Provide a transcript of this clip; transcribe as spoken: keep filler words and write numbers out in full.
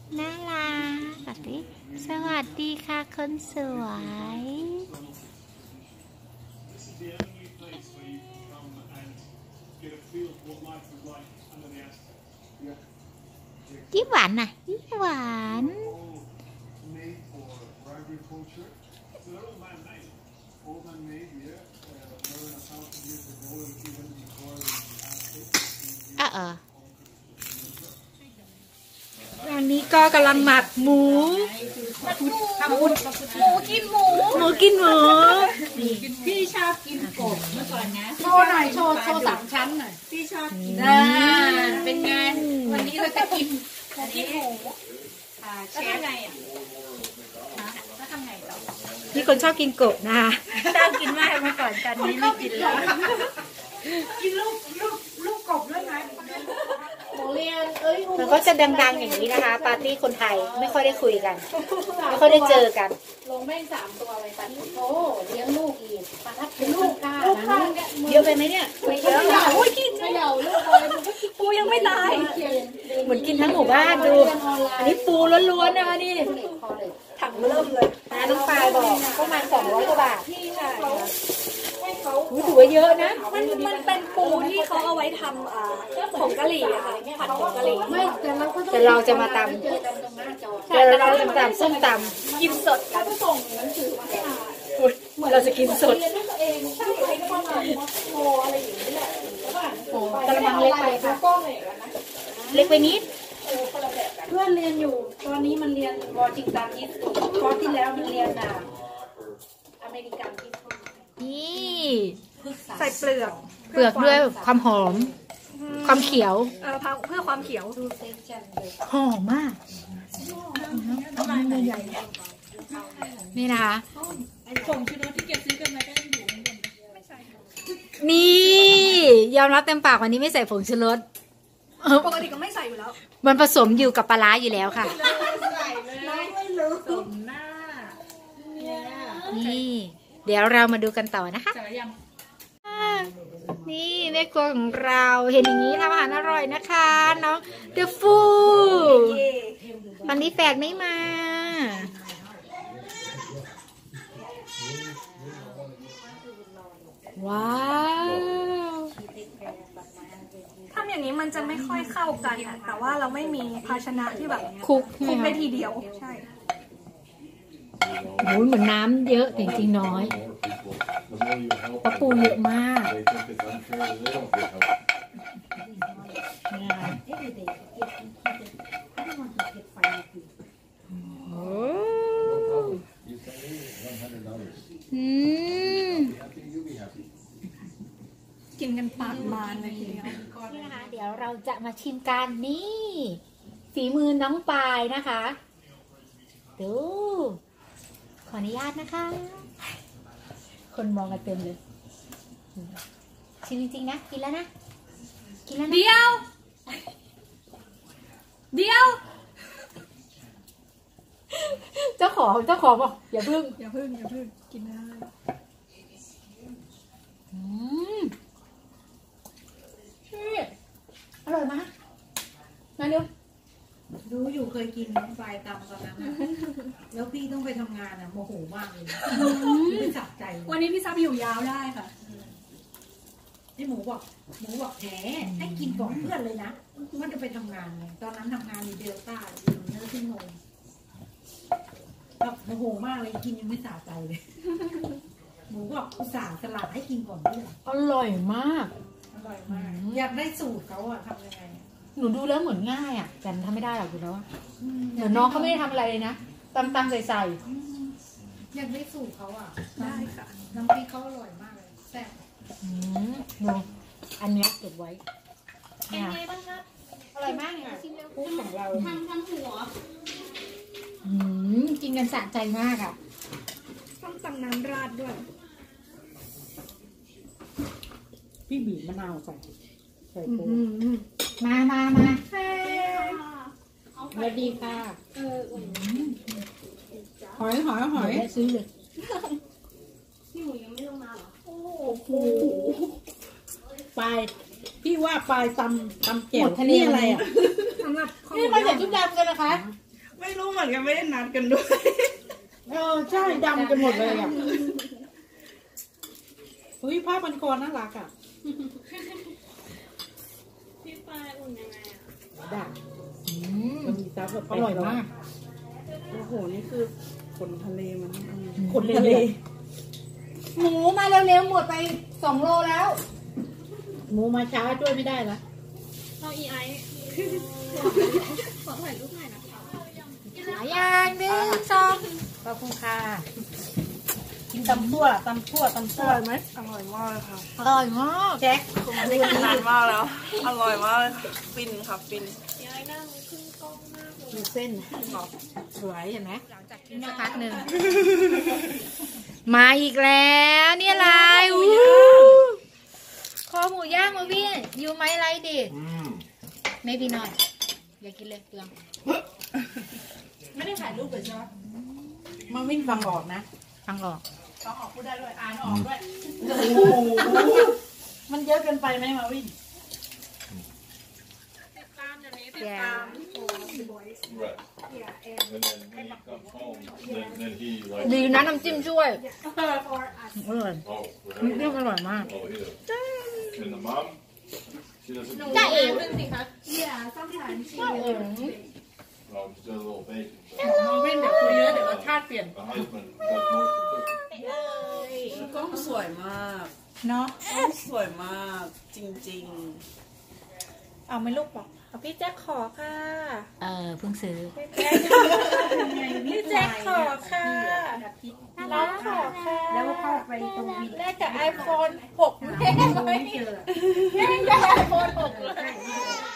น่ารักดิสวัสดีค่ะคนสวยยิ้มหวานน่ะยิ้มหวานอ่ะเอออันนี้ก็กำลังหมักหมูทำบุญหมูกินหมูหมูกินหมูพี่ชอบกินกบเมื่อก่อนนะโชว์หน่อยโชว์โชว์สามชั้นหน่อยพี่ชอบกินเป็นไงวันนี้เราจะกินอันนี้หมูเชฟไงอ่ะแล้วทำไงต่อนี่คนชอบกินกบนะคะชอบกินมากเมื่อก่อนกันนี้ไม่กินแล้วกินลูกลูกลูกกบด้วยไหมโรงเรียนเอ้ยมันก็จะดังๆอย่างนี้นะคะปาร์ตี้คนไทยไม่ค่อยได้คุยกันไม่ค่อยได้เจอกันลงแม่งสามตัวอะไรปาร์ตี้โอ้เลี้ยงลูกอีกปาร์ตี้ลูกกล้าเยอะไปไหมเนี่ยไม่เยอะโอ้ยกินไม่เยอะลูกอะไรปูยังไม่ตายเหมือนกินทั้งหมู่บ้านดูอันนี้ปูล้วนๆนะคะนี่ถังเริ่มเลยนะน้องปลายบอกประมาณสองร้อยกว่าบาทที่ค่ะให้เขาถือว่าเยอะนะมันมันเป็นปูที่เขาเอาไว้ทำอ่าผงกะหรี่อะค่ะผัดผงกะหรี่ไม่แต่เราก็แต่เราจะมาตำแต่เราจะตำส้มตำกินสดกันส่งหนังสือมาให้อ่านเราจะกินสดเรียนด้วยตัวเองใช่ใครก็ต้องอ่านโมอะไรอย่างนี้แหละแล้วก็อ่านโอ้กระมังเล็กไปค่ะกล้องเลยนะเล็กไปนิดเพื่อนเรียนอยู่ตอนนี้มันเรียนวอชิงตันที่คอร์สที่แล้วมันเรียนอ่ะอเมริกันที่นี่ใส่เปลือกเปลือกด้วยความหอมความเขียวเออเพื่อความเขียวหอมมากนี่นะคะผงชูรสที่เก็บซื้อกันมาก็ยังอยู่ไม่ใช่นี่ยอมรับเต็มปากวันนี้ไม่ใส่ผงชูรสปกติก็ไม่ใส่อยู่แล้วมันผสมอยู่กับปลาร้าอยู่แล้วค่ะนี่เดี๋ยวเรามาดูกันต่อนะคะนี่แม่ครัวของเราเห็นอย่างนี้ทำอาหารอร่อยนะคะน้องเดฟูวันนี้แฝดไม่มาว้าวทำอย่างนี้มันจะไม่ค่อยเข้ากันแต่ว่าเราไม่มีภาชนะที่แบบคลุกคลุกได้ทีเดียวใช่โอ้ยเหมือนน้ำเยอะจริงๆน้อยเพราะปูเยอะมากโอ้อืมกินกันปากบานเลยทีเดียวนี่นะคะเดี๋ยวเราจะมาชิมกันนี่ฝีมือน้องปายนะคะดูขออนุญาตนะคะคนมองกันเต็มเลยชิมจริงๆนะกินแล้วนะกินแล้วนะเดียวเดียวเจ้าของเจ้าของบอกอย่าพึ่งอย่าพึ่งอย่าพึ่งกินได้อืมอร่อยมากมาเร็วรู้อยู่เคยกินน้องปลายตำตอนนั้นแล้วพี่ต้องไปทำงานอ่ะโมโหมากเลยไม่จับใจวันนี้พี่ซับอยู่ยาวได้ค่ะไอ้หมูบอกหมูบอกแหมให้กินก่อนเพื่อนเลยนะมันจะไปทำงานไงตอนนั้นทำงานอยู่เดลต้าอยู่เนื้อที่โนนแบบโมโหมากเลยกินยังไม่สะใจเลยหมูบอกอุตส่าห์สลัดให้กินก่อนเพื่อนอร่อยมากอร่อยมากอยากได้สูตรเขาอะทำยังไงหนูดูแล้วเหมือนง่ายอ่ะแต่ทำไม่ได้หรอกดูแล้วเดี๋ยวน้องเขาไม่ได้ทำอะไรเลยนะตำตำใส่ใส่อยากได้สูตรเขาอ่ะได้ค่ะน้ำพริกเขาอร่อยมากเลยแซ่บดูอันนี้เก็บไว้เป็นไงบ้างคะอร่อยมากเลยชิมแล้วคู่ของเราทำทำหัวกินกันสะใจมากอ่ะต้องตำน้ำราดด้วยพี่บีบมะนาวใส่ใส่ปูมามามาสวัสดีค่ะหอยหอยหอยซื้อเลยพี่หมูยังไม่ลงมาหรอโอ้โหปลายพี่ว่าปลายตำตำแจ่วนี่อะไรอ่ะสำหรับนี่มาจากชุดดำกันนะคะไม่รู้เหมือนกันไม่ได้นัดกันด้วยเออใช่ดำกันหมดเลยอ่ะเฮ้ยผ้าพันคอน่ารักอ่ะพี่ปายอุ่นยังไงอ่ะดักอืมมันมีซับแบบอร่อยมากโอ้โหนี่คือขนทะเลมันคนทะเลหมูมาเร็วๆหมดไปสองโลแล้วหมูมาช้าช่วยไม่ได้ละเราอีไอขอถ่ายรูปหน่อยนะคะหลายอย่างหนึ่งสองขอบคุณค่ะกินตำซั่วตำซั่วตำอซั่วร่อยไหมอร่อยมากเลยค่ะอร่อยมากแจ็คไม่ได้กินนานมากแล้ว อร่อยมากเลยค่ะฟินค่ะฟินอีไอนั่งขึ้นกล้องมากเลยมีเส้นสวยเห็นไหมหลังจากกินสักพักหนึ่งมาอีกแล้วนี่อะไรอู้คอหมูย่างมาพี่ยูไหมไรดิไม่พี่น้อยอย่ากินเลยเปลืองไม่ได้ถ่ายรูปเลยใช่ไหมมาวิ่งฟังออกนะฟังออกฟังออกพูดได้ด้วยอ่านออกด้วยมันเยอะเกินไปไหมมาวิ่งติดตามเดี๋ยวนี้ติดแย่ตาม Right. And then when he comes home, then, then he like, ดีนะน้ำจิ้มช่วยอร่อย oh, น้ำจิ้ม whatever. อร่อยมาก Oh, yeah. And the mom, she doesn't. จ้าเอ๋ขึ้นสิคะจ้าเอ๋ Oh, just a little bacon. มาวิ่งเดี๋ยวคุยเยอะเดี๋ยวรสชาติเปลี่ยน The husband does most of the cooking. กล้องสวยมากเนาะกล้องสวยมากจริงเอาไม่ลูกบอกเอาพี่แจ็คขอค่ะเออเพิ่งซื้อพี่แจ็คขอค่ะน้องขอค่ะแล้วก็เข้าไปตรงวินแลกกับไอโฟนหกแม่ไม่เจอแม่ได้ไอโฟนหกเลยใ